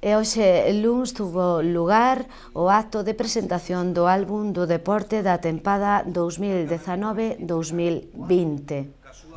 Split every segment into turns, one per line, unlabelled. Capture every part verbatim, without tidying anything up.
E hoxe luns tuvo lugar o acto de presentación do álbum do deporte da tempada dous mil dezanove dous mil vinte.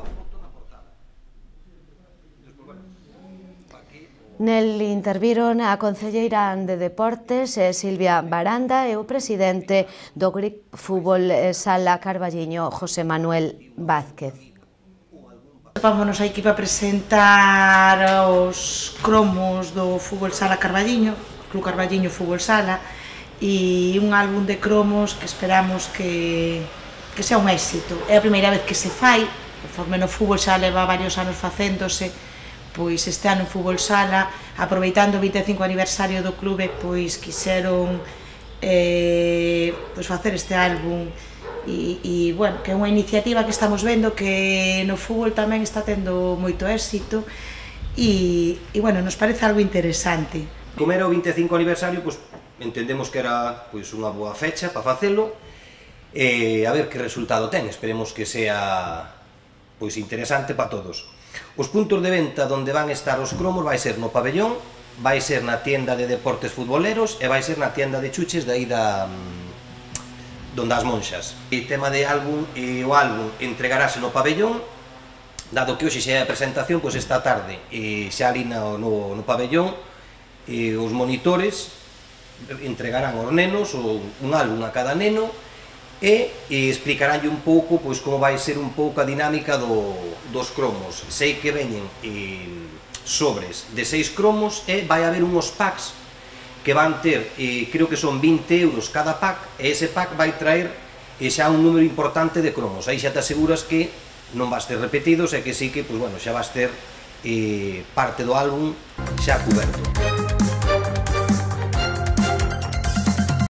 Nel interviron a concelleira de Deportes, Silvia Baranda, e o presidente do G R I C Fútbol Sala Carballiño, José Manuel Vázquez.
Vámonos aquí para presentar os cromos do Fútbol Sala Carballiño, Club Carballiño Fútbol Sala, e un álbum de cromos que esperamos que, que sea un éxito. É a primeira vez que se fai, conforme no Fútbol Sala leva varios anos facéndose, pois este ano en Fútbol Sala, aproveitando o vinte e cinco aniversario do clube, pois quixeron eh, pois facer este álbum e, e, bueno, que é unha iniciativa que estamos vendo que no fútbol tamén está tendo moito éxito e, e bueno, nos parece algo interesante.
Como era o vinte e cinco aniversario, pois entendemos que era pois unha boa fecha para facelo e a ver que resultado ten, esperemos que sea pois interesante para todos. Os puntos de venta onde van estar os cromos vai ser no pabellón, vai ser na tienda de deportes futboleros e vai ser na tienda de chuches de aí da donde as Monxas. E tema de álbum, e o álbum entregarase no pabellón, dado que hoxe xa é a presentación, pois esta tarde e xa ali no, no, no pabellón e os monitores entregarán aos nenos un álbum a cada neno e, e explicaránlle un pouco pois como vai ser un pouco a dinámica do, dos cromos. Sei que veñen e, sobres de seis cromos e vai haber unhos packs que van ter, e, creo que son vinte euros cada pack, e ese pack vai traer e xa un número importante de cromos. Aí xa te aseguras que non vas ter repetidos e que sí que, pois, bueno, xa vas ter e, parte do álbum xa cuberto.